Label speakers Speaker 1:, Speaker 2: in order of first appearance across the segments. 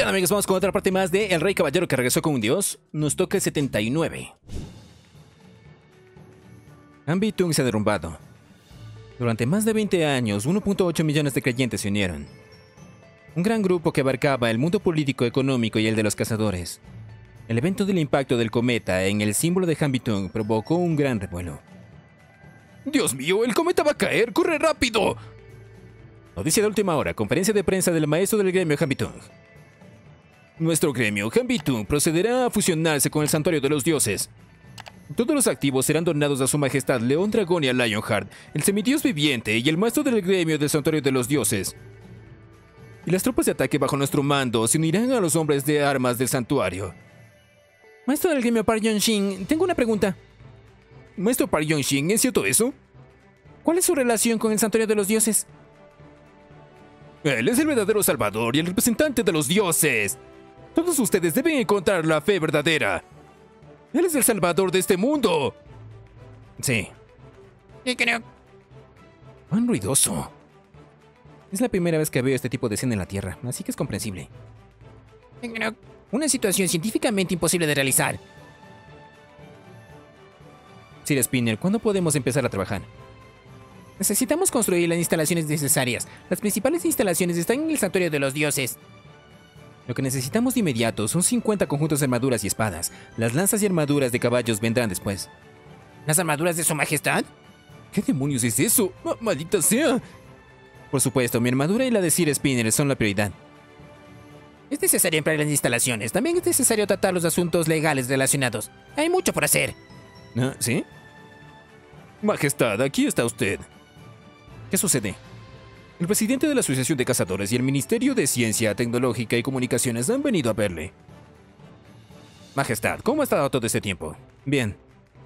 Speaker 1: tal, amigos? Vamos con otra parte más de El Rey Caballero que regresó con un dios. Nos toca el 79. Ambitung se ha derrumbado. Durante más de 20 años, 1.8 millones de creyentes se unieron. Un gran grupo que abarcaba el mundo político, económico y el de los cazadores. El evento del impacto del cometa en el símbolo de Ambitung provocó un gran revuelo. ¡Dios mío! ¡El cometa va a caer! ¡Corre rápido! Noticia de última hora. Conferencia de prensa del maestro del gremio Ambitung. Nuestro gremio Ambitung procederá a fusionarse con el Santuario de los Dioses. Todos los activos serán donados a su majestad León Dragonia Lionheart, el semidios viviente y el maestro del gremio del Santuario de los Dioses. Y las tropas de ataque bajo nuestro mando se unirán a los hombres de armas del santuario. Maestro del gremio Park Yong-shin, tengo una pregunta. Maestro Park Yong-shin, ¿es cierto eso? ¿Cuál es su relación con el Santuario de los Dioses? Él es el verdadero salvador y el representante de los dioses. Todos ustedes deben encontrar la fe verdadera. Él es el salvador de este mundo. Sí.
Speaker 2: Yo creo.
Speaker 1: ¡Cuán ruidoso! Es la primera vez que veo este tipo de escena en la Tierra, así que es comprensible.
Speaker 2: Yo creo. Una situación científicamente imposible de realizar.
Speaker 1: Sir Spinner, ¿cuándo podemos empezar a trabajar?
Speaker 2: Necesitamos construir las instalaciones necesarias. Las principales instalaciones están en el Santuario de los Dioses.
Speaker 1: Lo que necesitamos de inmediato son 50 conjuntos de armaduras y espadas. Las lanzas y armaduras de caballos vendrán después.
Speaker 2: ¿Las armaduras de su majestad?
Speaker 1: ¿Qué demonios es eso? ¡Maldita sea! Por supuesto, mi armadura y la de Sir Spinner son la prioridad.
Speaker 2: Es necesario emplear las instalaciones. También es necesario tratar los asuntos legales relacionados. Hay mucho por hacer.
Speaker 1: ¿Sí? Majestad, aquí está usted. ¿Qué sucede? El presidente de la Asociación de Cazadores y el Ministerio de Ciencia, Tecnológica y Comunicaciones han venido a verle. Majestad, ¿cómo ha estado todo este tiempo? Bien.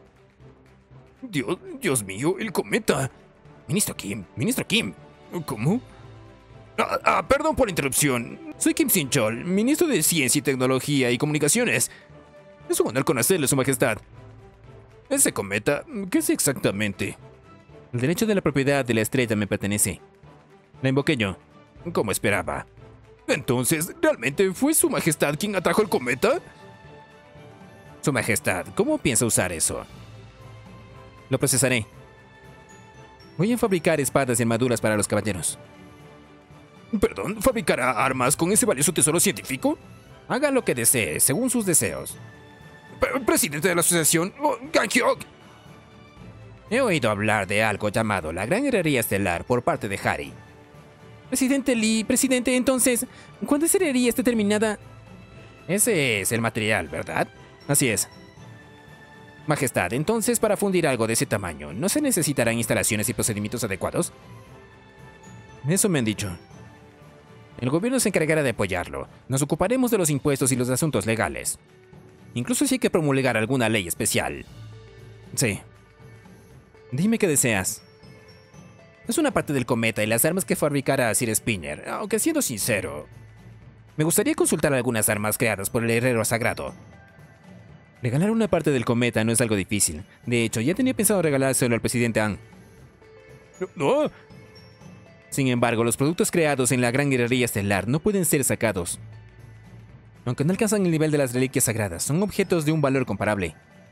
Speaker 1: Dios mío, el cometa.
Speaker 2: Ministro Kim.
Speaker 1: ¿Cómo? Perdón por la interrupción. Soy Kim Sin-chol, ministro de Ciencia y Tecnología y Comunicaciones. Es un honor conocerle, Su Majestad. Ese cometa, ¿qué es exactamente? El derecho de la propiedad de la estrella me pertenece. La invoqué yo, como esperaba. Entonces, ¿realmente fue Su Majestad quien atrajo el cometa? Su Majestad, ¿cómo piensa usar eso? Lo procesaré. Voy a fabricar espadas y armaduras para los caballeros. ¿Perdón? ¿Fabricará armas con ese valioso tesoro científico? Haga lo que desee, según sus deseos. Presidente de la asociación, Gang-hyuk.
Speaker 2: He oído hablar de algo llamado la Gran Herrería Estelar por parte de Harry.
Speaker 1: Presidente Lee, presidente, entonces, ¿cuándo esa herrería esté terminada?
Speaker 2: Ese es el material, ¿verdad?
Speaker 1: Así es.
Speaker 2: Majestad, entonces para fundir algo de ese tamaño, ¿no se necesitarán instalaciones y procedimientos adecuados?
Speaker 1: Eso me han dicho.
Speaker 2: El gobierno se encargará de apoyarlo. Nos ocuparemos de los impuestos y los asuntos legales. Incluso si hay que promulgar alguna ley especial.
Speaker 1: Sí. Dime qué deseas.
Speaker 2: Es una parte del cometa y las armas que fabricará Sir Spinner, aunque siendo sincero, me gustaría consultar algunas armas creadas por el herrero sagrado.
Speaker 1: Regalar una parte del cometa no es algo difícil. De hecho, ya tenía pensado regalárselo al presidente An.
Speaker 2: ¿No?
Speaker 1: Sin embargo, los productos creados en la Gran Herrería Estelar no pueden ser sacados. Aunque no alcanzan el nivel de las reliquias sagradas, son objetos de un valor comparable.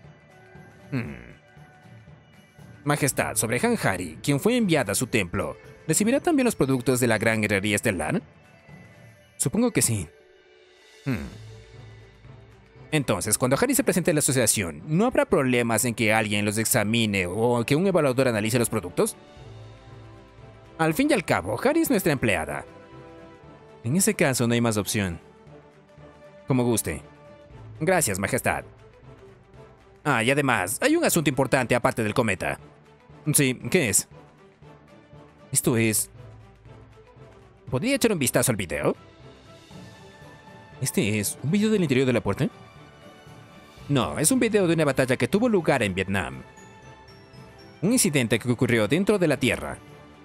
Speaker 2: Majestad, sobre Han Hari, quien fue enviada a su templo, ¿recibirá también los productos de la Gran Herrería Estelar?
Speaker 1: Supongo que sí.
Speaker 2: Entonces, cuando Hari se presente en la asociación, ¿no habrá problemas en que alguien los examine o que un evaluador analice los productos? Al fin y al cabo, Hari es nuestra empleada.
Speaker 1: En ese caso, no hay más opción. Como guste.
Speaker 2: Gracias, Majestad. Y además, hay un asunto importante aparte del cometa.
Speaker 1: Sí, ¿qué es?
Speaker 2: Esto es... ¿Podría echar un vistazo al video?
Speaker 1: ¿Este es un video del interior de la puerta?
Speaker 2: No, es un video de una batalla que tuvo lugar en Vietnam. Un incidente que ocurrió dentro de la Tierra.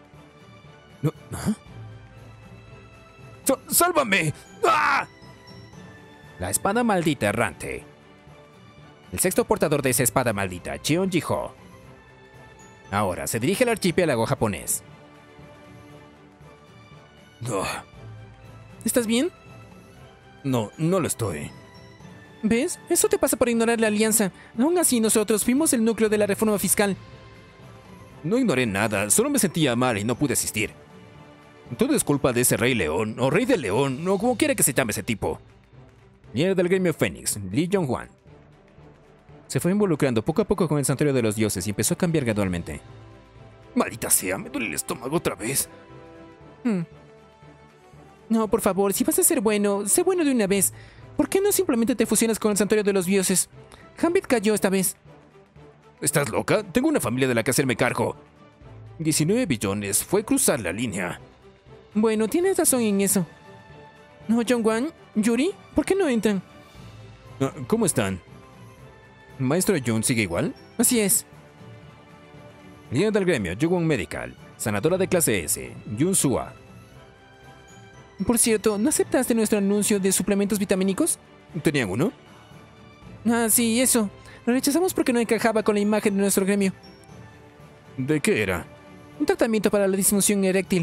Speaker 1: ¡Sálvame!
Speaker 2: ¡Ah! La espada maldita errante. El sexto portador de esa espada maldita, Cheon Ji-ho. Ahora se dirige al archipiélago japonés.
Speaker 1: ¿Estás bien?
Speaker 2: No, no lo estoy.
Speaker 1: ¿Ves? Eso te pasa por ignorar la alianza. Aún así, nosotros fuimos el núcleo de la reforma fiscal.
Speaker 2: No ignoré nada, solo me sentía mal y no pude asistir. Todo es culpa de ese Rey León, o Rey del León, o como quiera que se llame ese tipo. Líder del gremio Fénix, Lee Jong-hwan.
Speaker 1: Se fue involucrando poco a poco con el santuario de los dioses y empezó a cambiar gradualmente.
Speaker 2: Maldita sea, me duele el estómago otra vez.
Speaker 1: No, por favor, si vas a ser bueno, sé bueno de una vez. ¿Por qué no simplemente te fusionas con el santuario de los dioses? Gambit cayó esta vez.
Speaker 2: ¿Estás loca? Tengo una familia de la que hacerme cargo. 19 billones, fue cruzar la línea.
Speaker 1: Bueno, tienes razón en eso. No, Jong-hwan, Yuri, ¿por qué no entran?
Speaker 2: ¿Cómo están? ¿Maestro Jun sigue igual?
Speaker 1: Así es.
Speaker 2: Líder del gremio, Jungwon Medical. Sanadora de clase S, Yun Sua.
Speaker 1: Por cierto, ¿no aceptaste nuestro anuncio de suplementos vitamínicos?
Speaker 2: ¿Tenían uno?
Speaker 1: Ah, sí, eso. Lo rechazamos porque no encajaba con la imagen de nuestro gremio.
Speaker 2: ¿De qué era?
Speaker 1: Un tratamiento para la disfunción eréctil.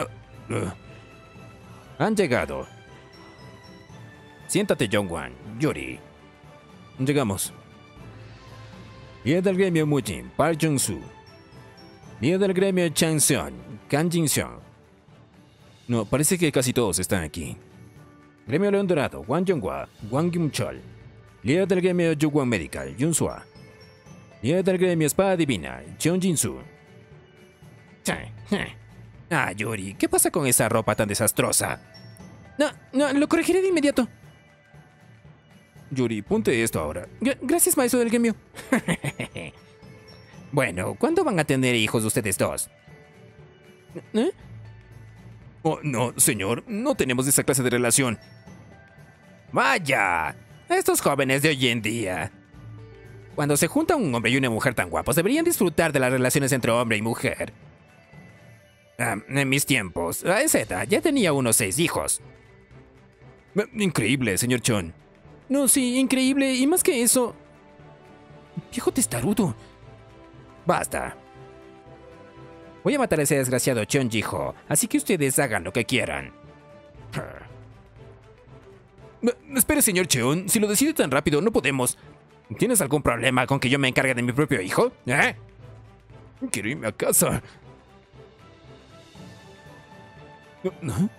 Speaker 2: Han llegado. Siéntate, Jongwan, Yuri.
Speaker 1: Llegamos.
Speaker 2: Líder del gremio Mujin, Park Jung-soo. Líder del gremio Changseon, Kang Jin-seong.
Speaker 1: No, parece que casi todos están aquí.
Speaker 2: Gremio León Dorado, Wang Yonghua, Wang Yum-chol. Líder del gremio Jungwon Medical, Yun Sua. Líder del gremio Espada Divina, Cheon Jin-soo.
Speaker 1: Ah, Yuri, ¿qué pasa con esa ropa tan desastrosa? No, lo corregiré de inmediato.
Speaker 2: Yuri, ponte esto ahora.
Speaker 1: Gracias, maestro del gremio.
Speaker 2: Bueno, ¿cuándo van a tener hijos ustedes dos?
Speaker 1: ¿Eh?
Speaker 2: Oh, no, señor, no tenemos esa clase de relación. Vaya, estos jóvenes de hoy en día. Cuando se junta un hombre y una mujer tan guapos, deberían disfrutar de las relaciones entre hombre y mujer. En mis tiempos, a esa edad ya tenía unos 6 hijos. Increíble, señor Chon.
Speaker 1: No, sí, increíble, y más que eso... Viejo testarudo.
Speaker 2: Basta. Voy a matar a ese desgraciado Cheon Ji-ho, así que ustedes hagan lo que quieran. Espere, señor Cheon, si lo decide tan rápido, no podemos. ¿Tienes algún problema con que yo me encargue de mi propio hijo? Quiero irme a casa.
Speaker 1: ¿No?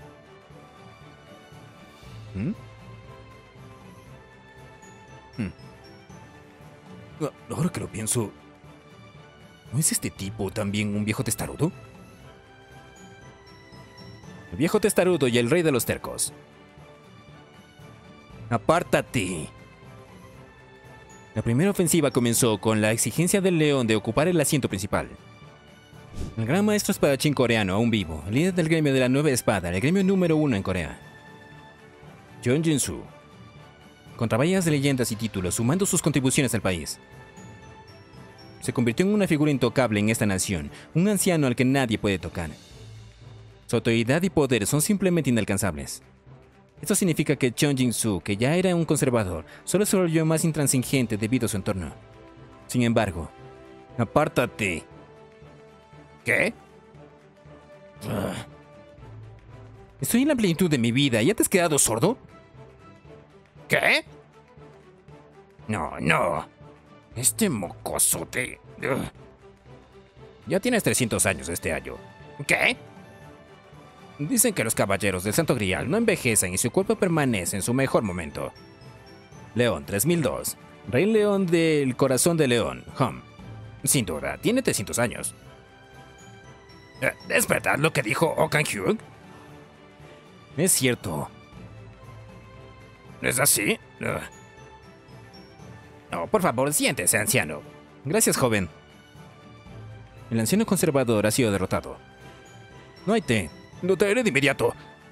Speaker 2: Ahora que lo pienso, ¿no es este tipo también un viejo testarudo? El viejo testarudo y el rey de los tercos. ¡Apártate! La primera ofensiva comenzó con la exigencia del león de ocupar el asiento principal. El gran maestro espadachín coreano, aún vivo, líder del gremio de la nueva espada, el gremio número 1 en Corea. Jeon Jin-soo. Contra varias leyendas y títulos, sumando sus contribuciones al país. Se convirtió en una figura intocable en esta nación, un anciano al que nadie puede tocar. Su autoridad y poder son simplemente inalcanzables. Esto significa que Cheon Jin-soo, que ya era un conservador, solo se volvió más intransigente debido a su entorno. Sin embargo, ¡apártate! ¿Qué? Estoy en la plenitud de mi vida, ¿ya te has quedado sordo? ¿Qué? No. Este mocosote. Ya tienes 300 años este año. ¿Qué? Dicen que los caballeros del Santo Grial no envejecen y su cuerpo permanece en su mejor momento. León 3002. Rey León del Corazón de León, Hum. Sin duda, tiene 300 años. ¿Es verdad lo que dijo Oh Kang-hyuk? Es cierto. ¿Es así? No, por favor, siéntese, anciano. Gracias, joven. El anciano conservador ha sido derrotado. No hay té. Lo traeré de inmediato.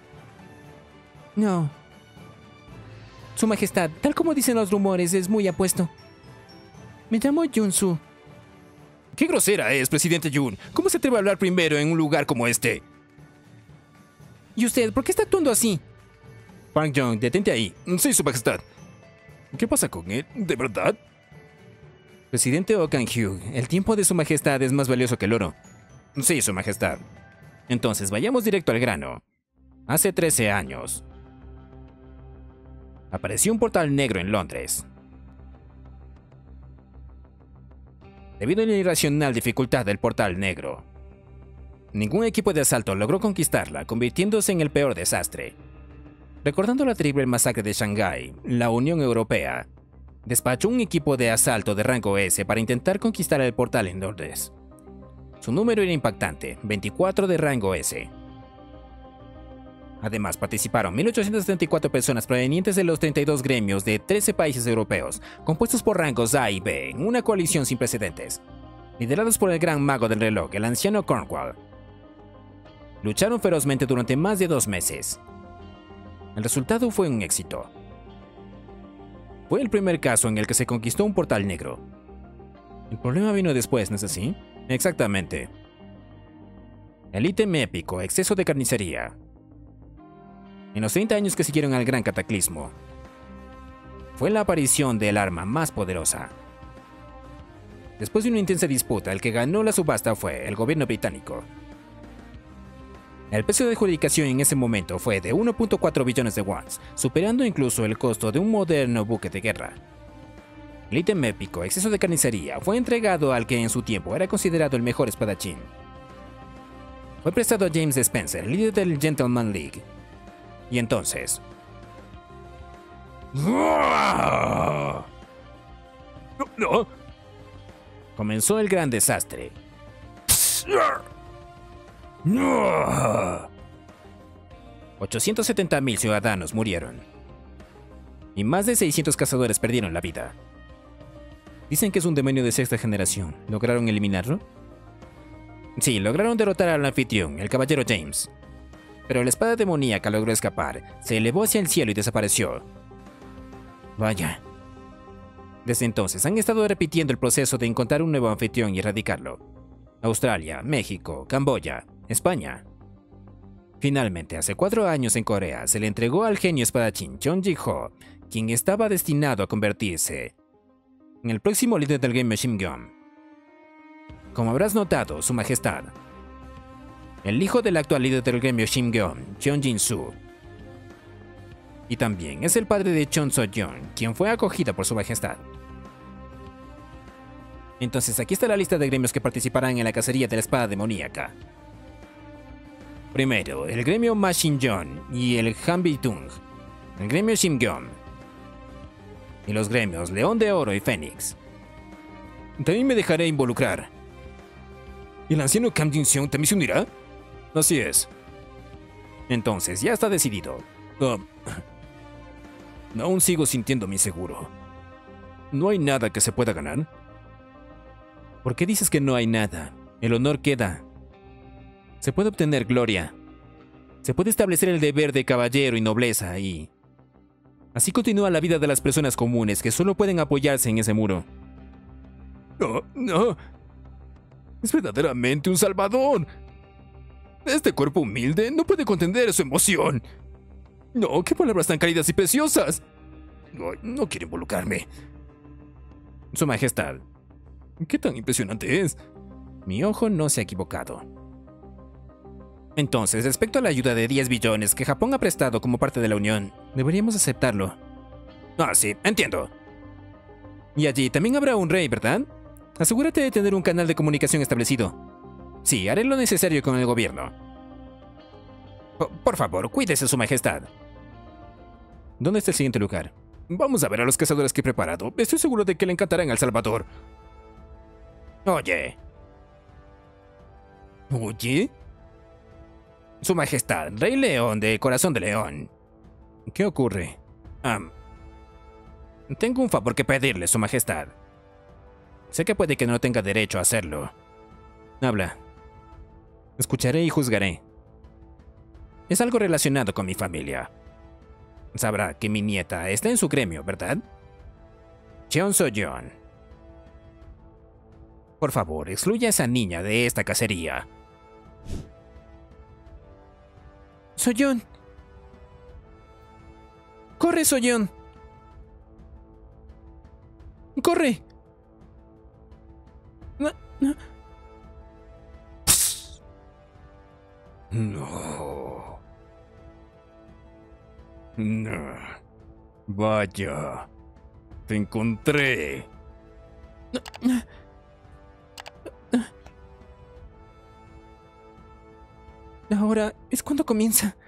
Speaker 1: No. Su Majestad, tal como dicen los rumores, es muy apuesto. Me llamo Jun-soo.
Speaker 2: ¡Qué grosera es, presidente Jun! ¿Cómo se atreve a hablar primero en un lugar como este?
Speaker 1: ¿Y usted, por qué está actuando así?
Speaker 2: Park Jong, detente ahí. Sí, su majestad. ¿Qué pasa con él? ¿De verdad? Presidente Oh Kang-hyuk, el tiempo de su majestad es más valioso que el oro. Sí, su majestad. Entonces, vayamos directo al grano. Hace 13 años.
Speaker 1: apareció un portal negro en Londres. Debido a la irracional dificultad del portal negro, ningún equipo de asalto logró conquistarla, convirtiéndose en el peor desastre. Recordando la terrible masacre de Shanghái, la Unión Europea despachó un equipo de asalto de rango S para intentar conquistar el portal en Londres. Su número era impactante, 24 de rango S. Además, participaron 1.874 personas provenientes de los 32 gremios de 13 países europeos, compuestos por rangos A y B, en una coalición sin precedentes. Liderados por el gran mago del reloj, el anciano Cornwall. Lucharon ferozmente durante más de 2 meses. El resultado fue un éxito. Fue el primer caso en el que se conquistó un portal negro. El problema vino después, ¿no es así? Exactamente. El ítem épico, exceso de carnicería. En los 30 años que siguieron al gran cataclismo, fue la aparición del arma más poderosa. Después de una intensa disputa, el que ganó la subasta fue el gobierno británico. El precio de adjudicación en ese momento fue de 1.4 billones de wons, superando incluso el costo de un moderno buque de guerra. El ítem épico, exceso de carnicería, fue entregado al que en su tiempo era considerado el mejor espadachín. Fue prestado a James Spencer, líder del Gentleman League. Y entonces...
Speaker 2: No.
Speaker 1: comenzó el gran desastre. 870.000 ciudadanos murieron. Y más de 600 cazadores perdieron la vida. Dicen que es un demonio de sexta generación. ¿Lograron eliminarlo? Sí, lograron derrotar al anfitrión, el caballero James. Pero la espada demoníaca logró escapar, se elevó hacia el cielo y desapareció. Vaya. Desde entonces han estado repitiendo el proceso de encontrar un nuevo anfitrión y erradicarlo. Australia, México, Camboya, España. Finalmente, hace 4 años en Corea, se le entregó al genio espadachín Jeon Ji-ho, quien estaba destinado a convertirse en el próximo líder del gremio Shimgyeom. Como habrás notado, Su Majestad, el hijo del actual líder del gremio Shimgyeom, Jeon Jin-soo, y también es el padre de Chon So-yeon, quien fue acogida por Su Majestad. Entonces aquí está la lista de gremios que participarán en la cacería de la espada demoníaca. Primero, el gremio Ma Shin-jeon y el Hanbi-tung, el gremio Shimgyeom, y los gremios León de Oro y Fénix.
Speaker 2: También me dejaré involucrar. ¿Y el anciano Kam Jin-seong también se unirá?
Speaker 1: Así es. Entonces, ya está decidido.
Speaker 2: Aún sigo sintiéndome inseguro. ¿No hay nada que se pueda ganar?
Speaker 1: ¿Por qué dices que no hay nada? El honor queda. Se puede obtener gloria. Se puede establecer el deber de caballero y nobleza y... así continúa la vida de las personas comunes que solo pueden apoyarse en ese muro.
Speaker 2: No. Es verdaderamente un salvador. Este cuerpo humilde no puede contener su emoción. No, qué palabras tan cálidas y preciosas. No quiero involucrarme.
Speaker 1: Su Majestad.
Speaker 2: ¿Qué tan impresionante es?
Speaker 1: Mi ojo no se ha equivocado. Entonces, respecto a la ayuda de 10 billones que Japón ha prestado como parte de la Unión, deberíamos aceptarlo.
Speaker 2: Ah, sí, entiendo.
Speaker 1: Y allí también habrá un rey, ¿verdad? Asegúrate de tener un canal de comunicación establecido. Sí, haré lo necesario con el gobierno. Por favor, cuídese, Su Majestad. ¿Dónde está el siguiente lugar?
Speaker 2: Vamos a ver a los cazadores que he preparado. Estoy seguro de que le encantarán al Salvador.
Speaker 1: Oye.
Speaker 2: ¿Oye?
Speaker 1: Su Majestad, Rey León de Corazón de León.
Speaker 2: ¿Qué ocurre?
Speaker 1: Tengo un favor que pedirle, Su Majestad. Sé que puede que no tenga derecho a hacerlo. Habla. Escucharé y juzgaré. Es algo relacionado con mi familia. Sabrá que mi nieta está en su gremio, ¿verdad? Cheon So-yeon. Por favor, excluya a esa niña de esta cacería. So-yeon. ¡Corre, So-yeon! ¡Corre!
Speaker 2: No. No. Vaya, te encontré.
Speaker 1: Ahora es cuando comienza.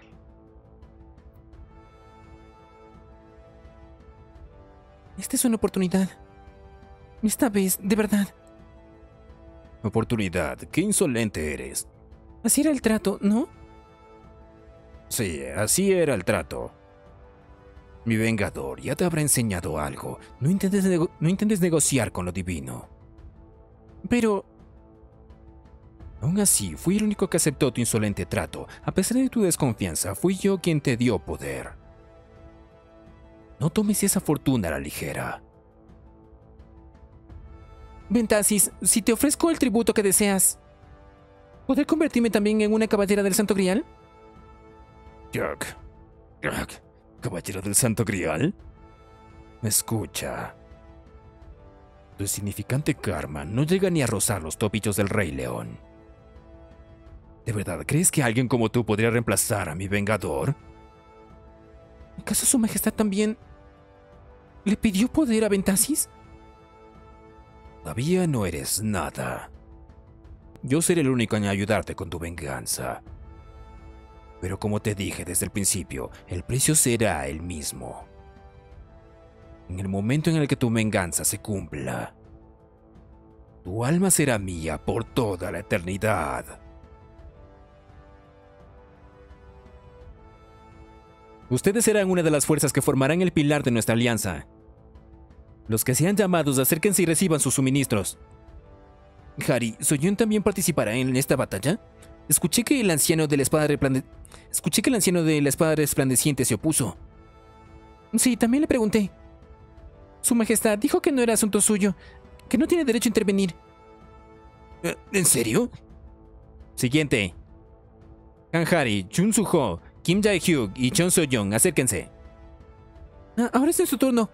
Speaker 1: Esta es una oportunidad. Esta vez, de verdad.
Speaker 2: Oportunidad, qué insolente eres.
Speaker 1: Así era el trato, ¿no?
Speaker 2: Sí, así era el trato. Mi vengador ya te habrá enseñado algo. No intentes negociar con lo divino.
Speaker 1: Pero...
Speaker 2: Aún así, fui el único que aceptó tu insolente trato. A pesar de tu desconfianza, fui yo quien te dio poder. No tomes esa fortuna a la ligera.
Speaker 1: Ventasis, si te ofrezco el tributo que deseas, ¿podré convertirme también en una caballera del Santo Grial?
Speaker 2: Jack, caballero del Santo Grial. Escucha. Tu insignificante karma no llega ni a rozar los tobillos del Rey León. ¿De verdad crees que alguien como tú podría reemplazar a mi vengador?
Speaker 1: ¿Acaso su majestad también le pidió poder a Ventasis?
Speaker 2: Todavía no eres nada. Yo seré el único en ayudarte con tu venganza. Pero como te dije desde el principio, el precio será el mismo. En el momento en el que tu venganza se cumpla, tu alma será mía por toda la eternidad. Ustedes serán una de las fuerzas que formarán el pilar de nuestra alianza. Los que sean llamados, acérquense y reciban sus suministros.
Speaker 1: Harry, ¿Soyun también participará en esta batalla? Escuché que el anciano de la espada resplandeciente se opuso. Sí, también le pregunté. Su majestad dijo que no era asunto suyo, que no tiene derecho a intervenir.
Speaker 2: ¿En serio?
Speaker 1: Siguiente. Han Hari, Chun Su-ho, Kim Jae-hyuk y Chon So-young, acérquense. Ahora es su turno.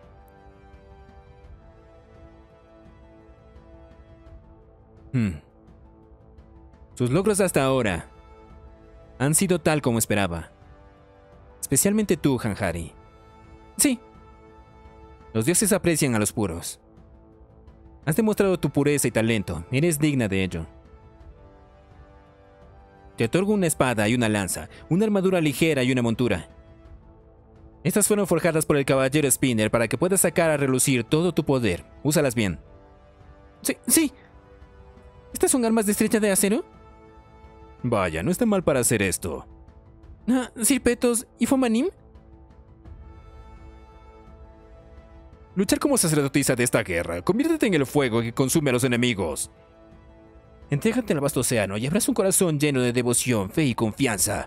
Speaker 1: Sus logros hasta ahora han sido tal como esperaba. Especialmente tú, Han Hari. Sí. Los dioses aprecian a los puros. Has demostrado tu pureza y talento. Eres digna de ello. Te otorgo una espada y una lanza, una armadura ligera y una montura. Estas fueron forjadas por el caballero Spinner para que puedas sacar a relucir todo tu poder. Úsalas bien. Sí. ¿Estas son armas de estrecha de acero?
Speaker 2: Vaya, no está mal para hacer esto.
Speaker 1: ¿Sir Petos y Fomanim?
Speaker 2: Luchar como sacerdotisa de esta guerra. Conviértete en el fuego que consume a los enemigos.
Speaker 1: Entrégate al vasto océano y habrás un corazón lleno de devoción, fe y confianza.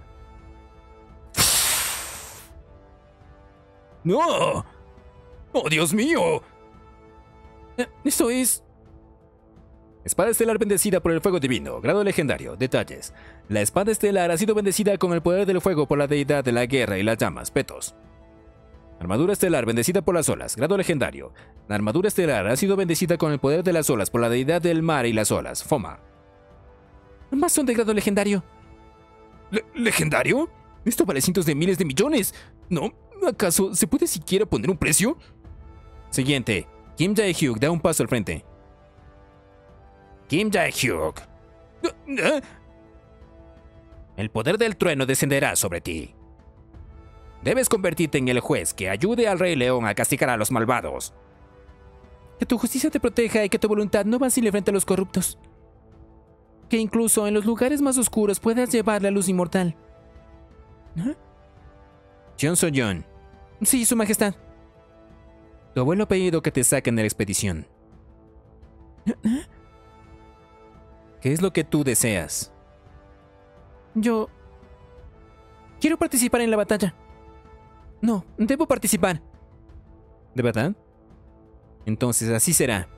Speaker 2: ¡No! ¡Oh, Dios mío!
Speaker 1: Esto es...
Speaker 2: Espada estelar bendecida por el fuego divino. Grado legendario. Detalles. La espada estelar ha sido bendecida con el poder del fuego por la deidad de la guerra y las llamas, Petos. Armadura estelar bendecida por las olas. Grado legendario. La armadura estelar ha sido bendecida con el poder de las olas por la deidad del mar y las olas, Foma.
Speaker 1: Ambas son de grado legendario.
Speaker 2: ¿Legendario? Esto vale cientos de miles de millones. ¿No? ¿Acaso se puede siquiera poner un precio?
Speaker 1: Siguiente. Kim Jae-hyuk da un paso al frente.
Speaker 2: Kim Jae-hyuk.
Speaker 1: El poder del trueno descenderá sobre ti. Debes convertirte en el juez que ayude al Rey León a castigar a los malvados. Que tu justicia te proteja y que tu voluntad no vacile frente a los corruptos. Que incluso en los lugares más oscuros puedas llevar la luz inmortal. Chon So-young. Sí, su majestad. Tu abuelo ha pedido que te saquen de la expedición. ¿Qué es lo que tú deseas? Yo... quiero participar en la batalla. No, debo participar. ¿De verdad? Entonces así será.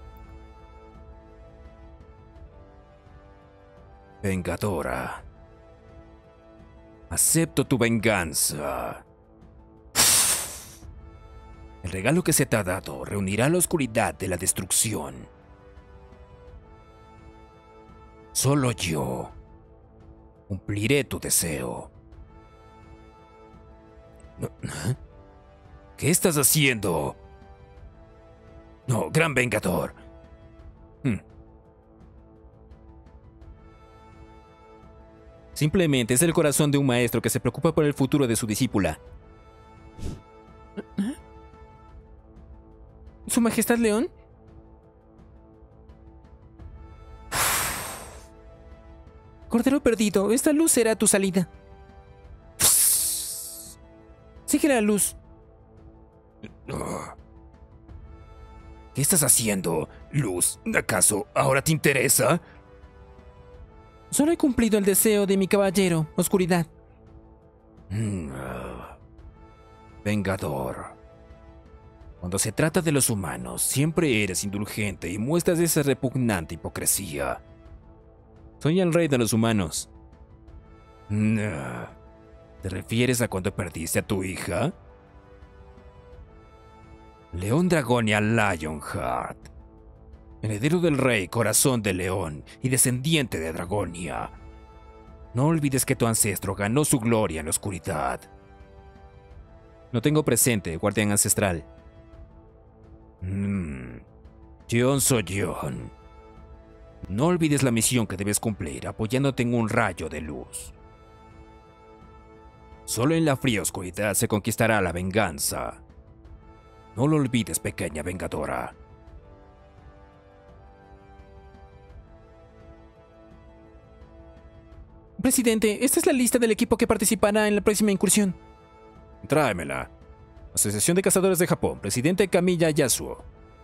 Speaker 2: Vengadora. Acepto tu venganza. El regalo que se te ha dado reunirá la oscuridad de la destrucción. Solo yo cumpliré tu deseo. ¿Qué estás haciendo? No, gran vengador.
Speaker 1: Simplemente es el corazón de un maestro que se preocupa por el futuro de su discípula. ¿Su Majestad León? Cordero perdido, esta luz será tu salida. Sigue la luz.
Speaker 2: ¿Qué estás haciendo, Luz? ¿Acaso ahora te interesa?
Speaker 1: Solo he cumplido el deseo de mi caballero, oscuridad.
Speaker 2: Vengador. Cuando se trata de los humanos, siempre eres indulgente y muestras esa repugnante hipocresía.
Speaker 1: Soy el rey de los humanos.
Speaker 2: ¿Te refieres a cuando perdiste a tu hija? León Dragonia Lionheart, heredero del rey Corazón de León y descendiente de Dragonia. No olvides que tu ancestro ganó su gloria en la oscuridad.
Speaker 1: Lo tengo presente, guardián ancestral.
Speaker 2: Jon soy Jon. No olvides la misión que debes cumplir apoyándote en un rayo de luz. Solo en la fría oscuridad se conquistará la venganza. No lo olvides, pequeña vengadora.
Speaker 1: Presidente, esta es la lista del equipo que participará en la próxima incursión.
Speaker 2: Tráemela. Asociación de Cazadores de Japón, presidente Kamiya Yasuo.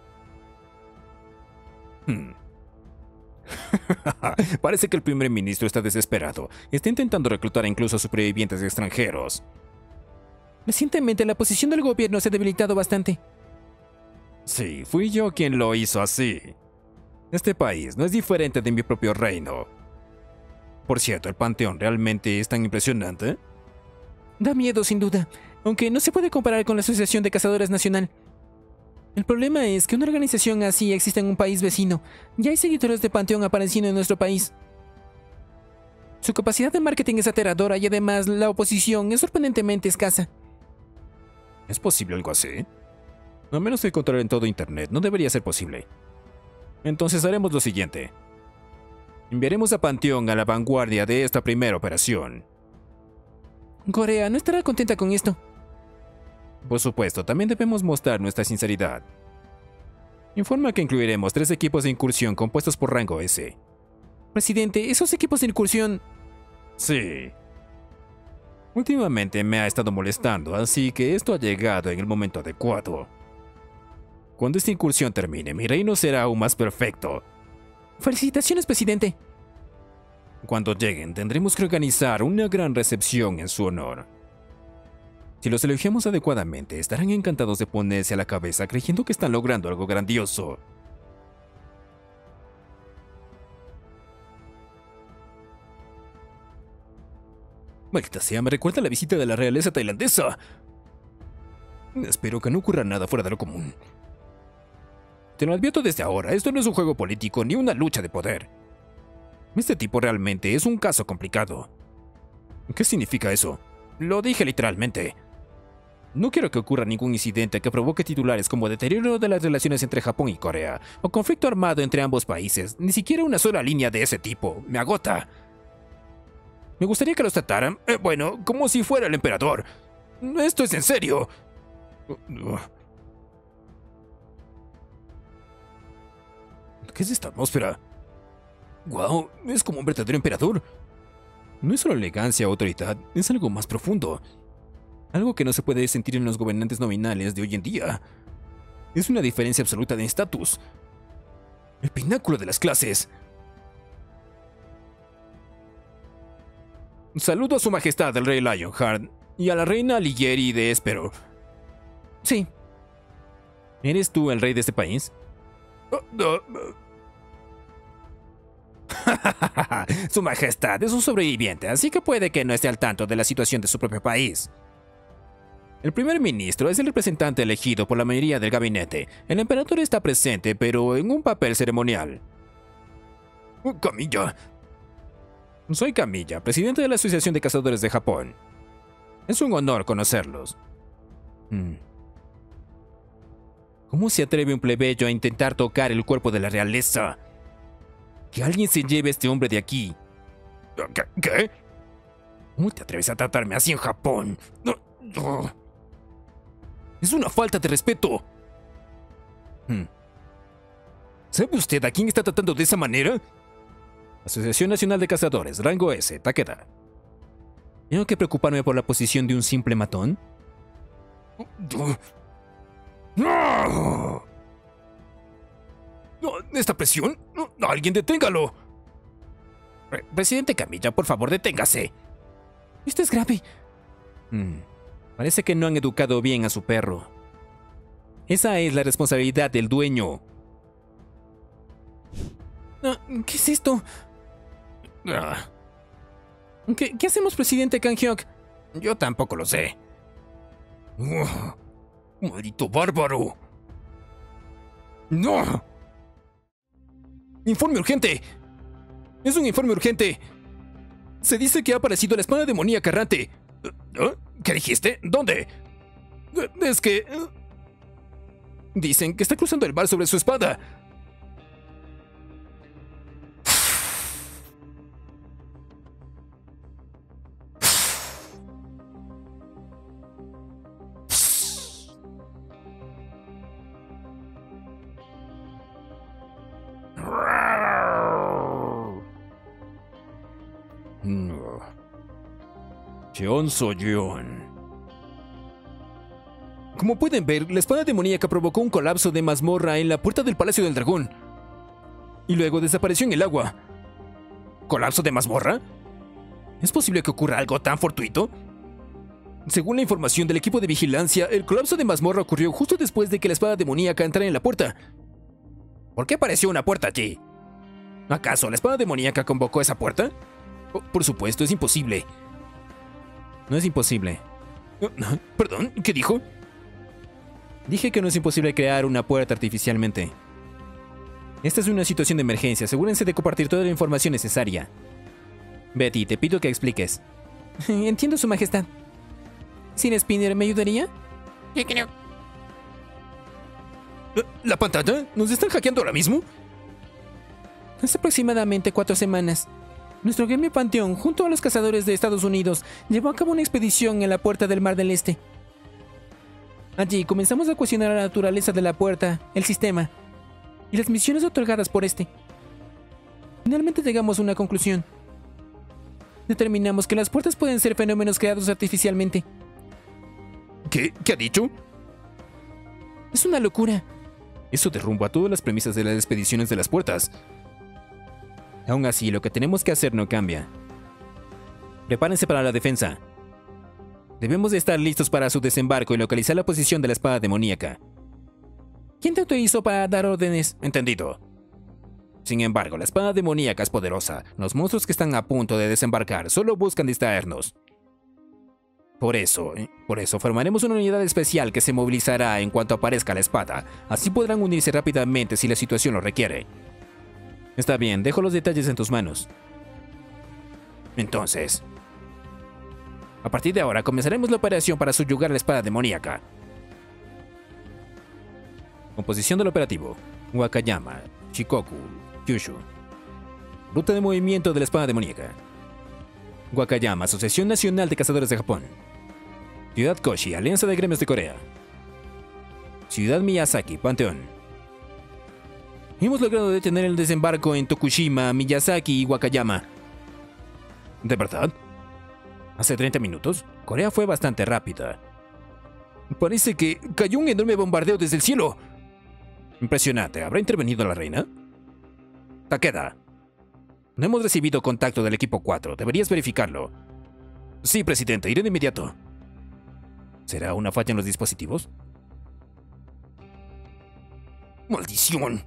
Speaker 2: Parece que el primer ministro está desesperado. Está intentando reclutar incluso a supervivientes extranjeros.
Speaker 1: Recientemente la posición del gobierno se ha debilitado bastante.
Speaker 2: Sí, fui yo quien lo hizo así. Este país no es diferente de mi propio reino. Por cierto, ¿el panteón realmente es tan impresionante?
Speaker 1: Da miedo, sin duda, aunque no se puede comparar con la Asociación de Cazadores Nacional. El problema es que una organización así existe en un país vecino. Ya hay seguidores de Panteón apareciendo en nuestro país. Su capacidad de marketing es aterradora y además la oposición es sorprendentemente escasa.
Speaker 2: ¿Es posible algo así? A menos que encontrar en todo internet, no debería ser posible. Entonces haremos lo siguiente. Enviaremos a Panteón a la vanguardia de esta primera operación.
Speaker 1: Corea no estará contenta con esto.
Speaker 2: Por supuesto, también debemos mostrar nuestra sinceridad. Informa que incluiremos 3 equipos de incursión compuestos por rango S.
Speaker 1: Presidente, ¿esos equipos de incursión?
Speaker 2: Sí. Últimamente me ha estado molestando, así que esto ha llegado en el momento adecuado. Cuando esta incursión termine, mi reino será aún más perfecto.
Speaker 1: Felicitaciones, presidente.
Speaker 2: Cuando lleguen, tendremos que organizar una gran recepción en su honor. Si los elogiamos adecuadamente, estarán encantados de ponerse a la cabeza creyendo que están logrando algo grandioso. Maldita sea, me recuerda la visita de la realeza tailandesa. Espero que no ocurra nada fuera de lo común. Te lo advierto desde ahora, esto no es un juego político ni una lucha de poder. Este tipo realmente es un caso complicado. ¿Qué significa eso? Lo dije literalmente. No quiero que ocurra ningún incidente que provoque titulares como deterioro de las relaciones entre Japón y Corea, o conflicto armado entre ambos países, ni siquiera una sola línea de ese tipo. Me agota. Me gustaría que los trataran, bueno, como si fuera el emperador. Esto es en serio. ¿Qué es esta atmósfera? Wow, es como un verdadero emperador. No es solo elegancia o autoridad, es algo más profundo. Algo que no se puede sentir en los gobernantes nominales de hoy en día. Es una diferencia absoluta de estatus. El pináculo de las clases. Saludo a su majestad el rey Lionheart y a la reina Alighieri de Espero.
Speaker 1: Sí.
Speaker 2: ¿Eres tú el rey de este país? Su majestad es un sobreviviente, así que puede que no esté al tanto de la situación de su propio país. El primer ministro es el representante elegido por la mayoría del gabinete. El emperador está presente, pero en un papel ceremonial. Kamiya. Soy Kamiya, presidente de la Asociación de Cazadores de Japón. Es un honor conocerlos.
Speaker 1: ¿Cómo se atreve un plebeyo a intentar tocar el cuerpo de la realeza? Que alguien se lleve a este hombre de aquí. ¿Qué? ¿Cómo te atreves a tratarme así en Japón? No. Es una falta de respeto. ¿Sabe usted a quién está tratando de esa manera? Asociación Nacional de Cazadores, rango S, Takeda. ¿Tengo que preocuparme por la posición de un simple matón? ¡No! ¿Esta presión? ¡Alguien deténgalo! Presidente Camilla, por favor, deténgase. Esto es grave. Parece que no han educado bien a su perro. Esa es la responsabilidad del dueño. ¿Qué es esto? ¿Qué hacemos, presidente Kang-hyuk? Yo tampoco lo sé. ¡Maldito bárbaro! ¡No! ¡Informe urgente! ¡Es un informe urgente! Se dice que ha aparecido la espada demoníaca errante. ¿Qué dijiste? ¿Dónde? Es que... Dicen que está cruzando el mar sobre su espada. Jeon Soyeon. Como pueden ver, la espada demoníaca provocó un colapso de mazmorra en la puerta del Palacio del Dragón. Y luego desapareció en el agua. ¿Colapso de mazmorra? ¿Es posible que ocurra algo tan fortuito? Según la información del equipo de vigilancia, el colapso de mazmorra ocurrió justo después de que la espada demoníaca entrara en la puerta. ¿Por qué apareció una puerta allí? ¿Acaso la espada demoníaca convocó esa puerta? Por supuesto, es imposible. No es imposible. Perdón, ¿qué dijo? Dije que no es imposible crear una puerta artificialmente. Esta es una situación de emergencia. Asegúrense de compartir toda la información necesaria. Betty, te pido que expliques. Entiendo, Su Majestad. ¿Sin Spinner me ayudaría? Yo creo. ¿La pantalla? ¿Nos están hackeando ahora mismo? Hace aproximadamente 4 semanas. Nuestro gremio Panteón, junto a los cazadores de Estados Unidos, llevó a cabo una expedición en la puerta del Mar del Este. Allí comenzamos a cuestionar la naturaleza de la puerta, el sistema y las misiones otorgadas por este. Finalmente llegamos a una conclusión. Determinamos que las puertas pueden ser fenómenos creados artificialmente. ¿Qué ha dicho? Es una locura. Eso derrumba todas las premisas de las expediciones de las puertas. Aún así, lo que tenemos que hacer no cambia. Prepárense para la defensa. Debemos de estar listos para su desembarco y localizar la posición de la espada demoníaca. ¿Quién te autorizó para dar órdenes? Entendido. Sin embargo, la espada demoníaca es poderosa. Los monstruos que están a punto de desembarcar solo buscan distraernos. Por eso formaremos una unidad especial que se movilizará en cuanto aparezca la espada. Así podrán unirse rápidamente si la situación lo requiere. Está bien, dejo los detalles en tus manos. Entonces, a partir de ahora comenzaremos la operación para subyugar la espada demoníaca. Composición del operativo: Wakayama, Shikoku, Kyushu. Ruta de movimiento de la espada demoníaca: Wakayama, Asociación Nacional de Cazadores de Japón. Ciudad Koshi, Alianza de Gremios de Corea. Ciudad Miyazaki, Panteón. Hemos logrado detener el desembarco en Tokushima, Miyazaki y Wakayama. ¿De verdad? ¿Hace 30 minutos? Corea fue bastante rápida. Parece que cayó un enorme bombardeo desde el cielo. Impresionante. ¿Habrá intervenido la reina? Takeda. No hemos recibido contacto del equipo 4. Deberías verificarlo. Sí, presidente. Iré de inmediato. ¿Será una falla en los dispositivos? ¡Maldición!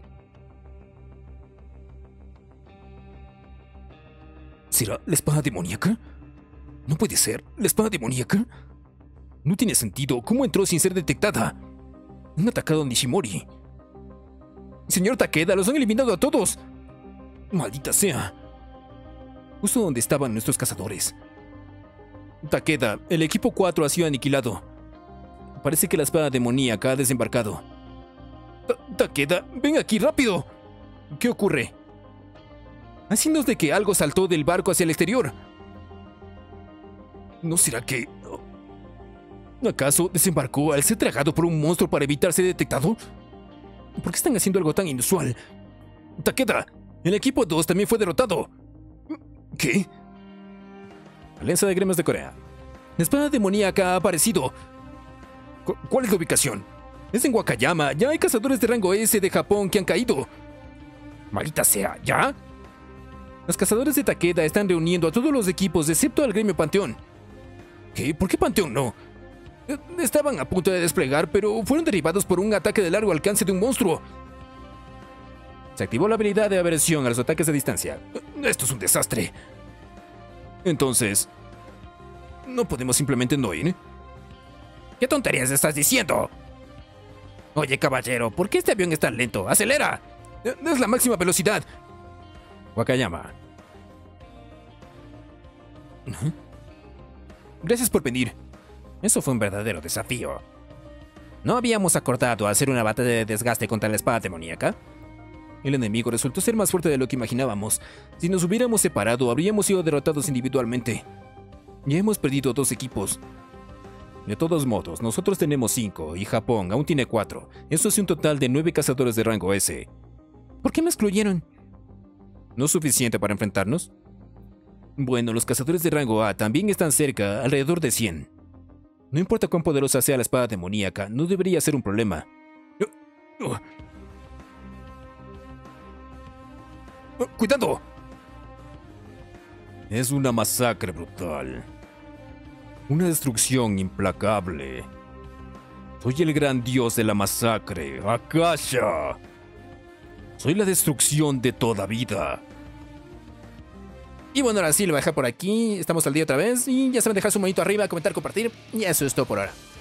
Speaker 1: ¿Será la espada demoníaca? No puede ser. ¿La espada demoníaca? No tiene sentido. ¿Cómo entró sin ser detectada? Han atacado a Nishimori. Señor Takeda, los han eliminado a todos. Maldita sea. Justo donde estaban nuestros cazadores. Takeda, el equipo 4 ha sido aniquilado. Parece que la espada demoníaca ha desembarcado. Takeda, ven aquí rápido. ¿Qué ocurre? Hay signos de que algo saltó del barco hacia el exterior. ¿No será que... ¿acaso desembarcó al ser tragado por un monstruo para evitar ser detectado? ¿Por qué están haciendo algo tan inusual? Takeda, el equipo 2 también fue derrotado. ¿Qué? Alianza de Gremios de Corea. La espada demoníaca ha aparecido. ¿Cuál es la ubicación? Es en Wakayama. Ya hay cazadores de rango S de Japón que han caído. Maldita sea, ¿ya? Los cazadores de Takeda están reuniendo a todos los equipos excepto al gremio Panteón. ¿Qué? ¿Por qué Panteón no? Estaban a punto de desplegar, pero fueron derribados por un ataque de largo alcance de un monstruo. Se activó la habilidad de aversión a los ataques a distancia. Esto es un desastre. Entonces, ¿no podemos simplemente no ir? ¿Qué tonterías estás diciendo? Oye, caballero, ¿por qué este avión es tan lento? ¡Acelera! Es la máxima velocidad. Wakayama. Gracias por venir. Eso fue un verdadero desafío. ¿No habíamos acordado hacer una batalla de desgaste contra la espada demoníaca? El enemigo resultó ser más fuerte de lo que imaginábamos. Si nos hubiéramos separado, habríamos sido derrotados individualmente. Ya hemos perdido 2 equipos. De todos modos, nosotros tenemos 5 y Japón aún tiene 4. Eso es un total de 9 cazadores de rango S. ¿Por qué me excluyeron? ¿No es suficiente para enfrentarnos? Bueno, los cazadores de rango A también están cerca, alrededor de 100. No importa cuán poderosa sea la espada demoníaca, no debería ser un problema. ¡Cuidado! Es una masacre brutal. Una destrucción implacable. Soy el gran dios de la masacre, Akasha. Soy la destrucción de toda vida. Y bueno, ahora sí lo voy a dejar por aquí. Estamos al día otra vez. Y ya saben, dejar su manito arriba, comentar, compartir. Y eso es todo por ahora.